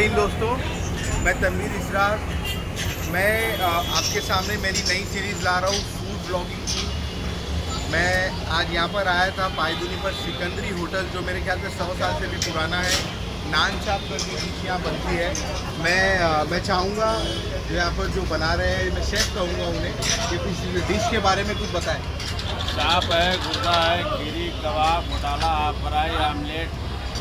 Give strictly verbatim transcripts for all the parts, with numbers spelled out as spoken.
हिंद दोस्तों, मैं तनवीर इसरार। मैं आपके सामने मेरी नई सीरीज़ ला रहा हूँ फूड ब्लॉगिंग की। मैं आज यहाँ पर आया था पायदुनी पर सिकंदरी होटल, जो मेरे ख्याल से सौ साल से भी पुराना है। नान चाप करके डिश यहाँ बनती है। मैं मैं चाहूँगा जो यहाँ पर जो बना रहे हैं, मैं शेफ कहूँगा उन्हें कि कुछ डिश के बारे में कुछ बताएं। चाप है, गुर्दा है, खीरी, कबाब, घोटाला, फ्राई, आमलेट।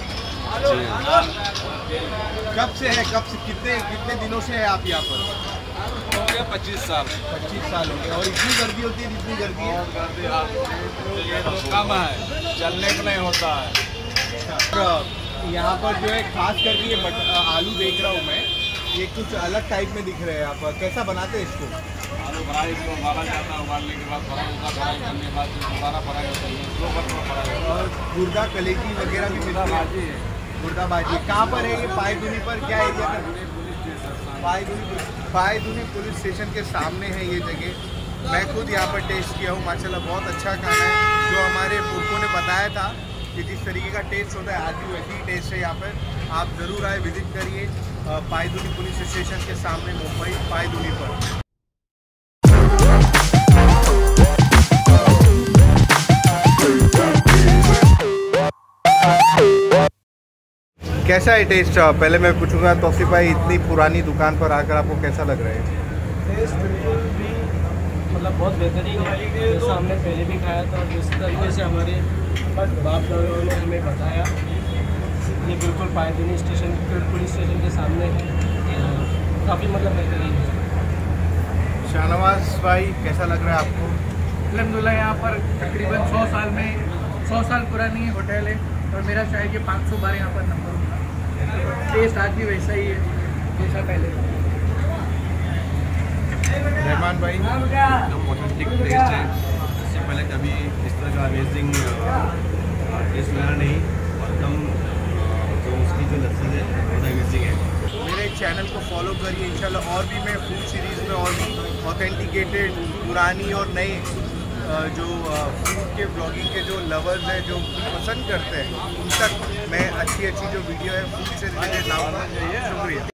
कब से है, कब से कितने कितने दिनों से है आप यहाँ पर? हो गया पच्चीस साल। पच्चीस साल हो गए। और इतनी गर्दी होती है जितनी गर्दी है? और गर्दी आप ये तो कम है, चलने को नहीं होता है। अच्छा, यहाँ पर जो है खास करके ये बट आलू देख रहा हूँ मैं, ये कुछ अलग टाइप में दिख रहे हैं। आप कैसा बनाते हैं इसको? आलू फ्राई इसको उबाला जाता है, उबालने के बाद फ्राई होता है, फ्राई करने के बाद दोबारा फ्राई होता है, स्लो पर फ्राई होता है। और गुर्दा कलेजी वगैरह भी मिलता भाजी है। गुर्दा भाजी कहाँ पर है ये? पायदुनी पर क्या एरिया पर? पायदुनी पायदुनी पुलिस स्टेशन के सामने है ये जगह। मैं खुद यहाँ पर टेस्ट किया हूँ, माशाल्लाह बहुत अच्छा खाना है। जो हमारे पुरखों ने बताया था कि जिस तरीके का टेस्ट होता है, आज भी वैसे ही टेस्ट है यहाँ पर। आप ज़रूर आए, विजिट करिए पायदुनी पुलिस स्टेशन के सामने, मुंबई पायदुनी पर। कैसा है टेस्ट? पहले मैं पूछूंगा तौसीफ भाई, इतनी पुरानी दुकान पर आकर आपको कैसा लग रहा है? टेस्ट बिल्कुल भी मतलब बहुत बेहतरीन है। जैसा हमने पहले भी खाया था, जिस तरीके से हमारे बाप दादाओं ने हमें बताया, ये बिल्कुल पायदुनी स्टेशन पुलिस स्टेशन के सामने है। काफ़ी मतलब बेहतरीन है। शाहनवाज भाई, कैसा लग रहा है आपको? अल्हम्दुलिल्लाह, यहाँ पर तकरीबन सौ साल में सौ साल पुरानी होटल है और मेरा शायद ये पाँच सौ बार यहाँ पर नंबर होगा। टेस्ट आज भी वैसा ही है जैसा पहले। रहमान भाई, एकदम ऑथेंटिक टेस्ट है। इससे पहले कभी इस तरह का अमेजिंग टेस्ट मिला नहीं। और एकदम जो उसकी जो लस्सी है बहुत अमेजिंग है। मेरे चैनल को फॉलो करिए इंशाल्लाह। और भी मैं फूड सीरीज़ में और भी ऑथेंटिकेटेड पुरानी और नए जो फूड के ब्लॉगिंग के जो लवर्स हैं, जो पसंद करते हैं, उन तक मैं अच्छी अच्छी जो वीडियो है फूड से रिलेटेड लाऊंगा। शुक्रिया।